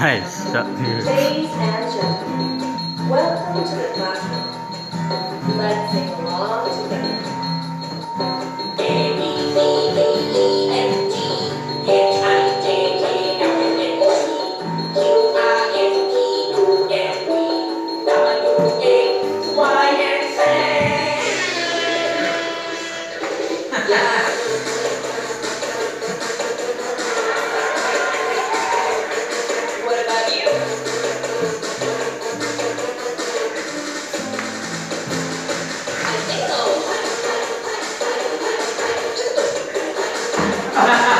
Nice. Ladies and gentlemen, welcome to the classroom. Let's sing along together. A, B, C, D, E, F, G, H, I, J, K, L, M, N, O, P, Q, R, S, T, U, V, W, X, Y, and Z. What about you? I think so.